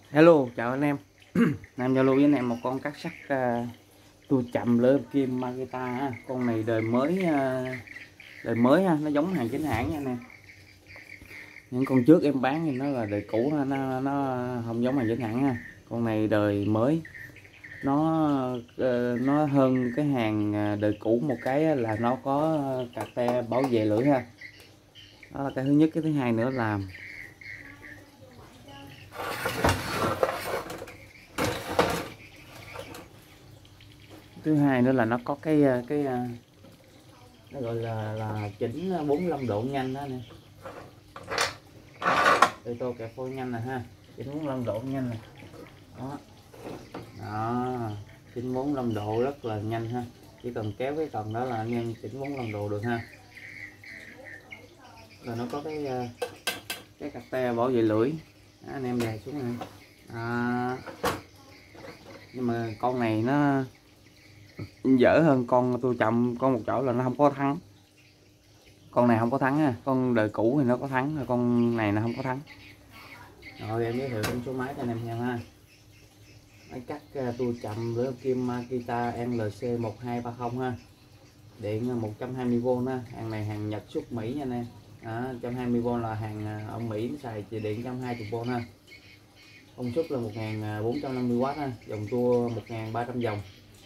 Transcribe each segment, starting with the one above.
Hello, chào anh em. Nam giao lưu với anh em một con cắt sắt tua chậm lưỡi kim Makita ha. Con này đời mới ha, nó giống hàng chính hãng nha anh em. Những con trước em bán thì nó là đời cũ ha, nó không giống hàng chính hãng ha. Con này đời mới. Nó hơn cái hàng đời cũ một cái là nó có cạc te bảo vệ lưỡi ha. Đó là cái thứ nhất, cái thứ hai nữa là nó có cái nó gọi là chỉnh 45 độ nhanh đó nè. Đây tô kẹp phôi nhanh nè ha, chỉnh 45 độ nhanh nè. Đó, chỉnh 45 độ rất là nhanh ha. Chỉ cần kéo cái cần đó là anh em chỉnh 45 độ được ha. Rồi nó có cái cạc te bảo vệ lưỡi đó, anh em đè xuống này. Nhưng mà con này nó dở hơn con tua chậm con một chỗ là nó không có thắng. Con này không có thắng ha, con đời cũ thì nó có thắng, con này nó không có thắng. Rồi em giới thiệu thêm số máy cho anh em xem ha. Máy cắt tua chậm lưỡi kim Makita NLC 1230 ha, điện 120V ha. Hàng này hàng Nhật xuất Mỹ nha anh em. 120V là hàng ở Mỹ xài chỉ điện 120V ha. Công suất là 1450W ha, dòng tua 1300 vòng.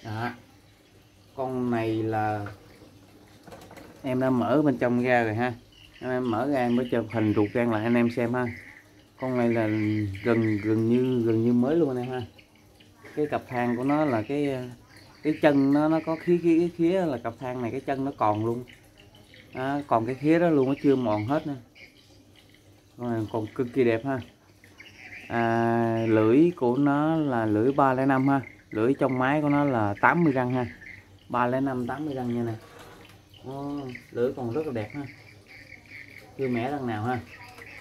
Con này là em đã mở bên trong ra rồi ha. Em mở ra em mới chụp hình ruột gan lại anh em xem ha. Con này là gần như mới luôn anh em ha. Cái cặp thang của nó là cái chân nó có khía là cặp thang này cái chân nó còn luôn. Còn cái khía đó luôn, nó chưa mòn hết nữa. Còn cực kỳ đẹp ha. Lưỡi của nó là lưỡi 305 ha. Lưỡi trong máy của nó là 80 răng ha. 305 80 răng nha nè. Lưỡi còn rất là đẹp ha, chưa mẻ răng nào ha.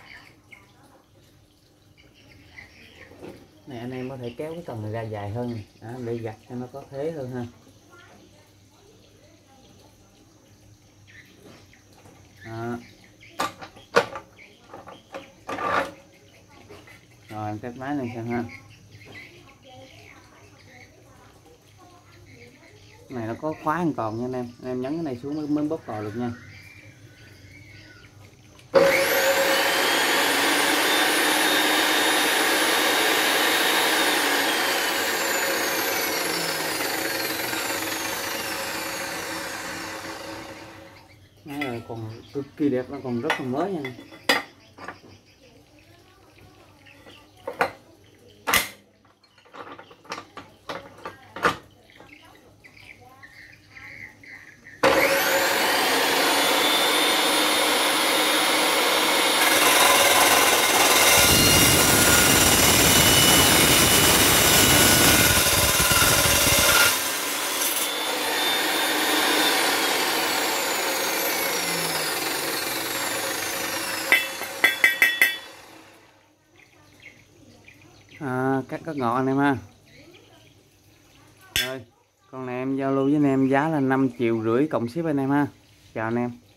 Này anh em có thể kéo cái cần này ra dài hơn để gặt cho nó có thế hơn ha. Rồi em cắt máy lên xem ha. Cái này nó có khóa an toàn nha anh em. Anh em nhấn cái này xuống mới bóp cò được nha. Máy này còn cực kỳ đẹp, nó còn rất là mới nha. Cắt có ngọt anh em ha. Rồi con này em giao lưu với anh em giá là 5,5 triệu cộng ship anh em ha. Chào anh em.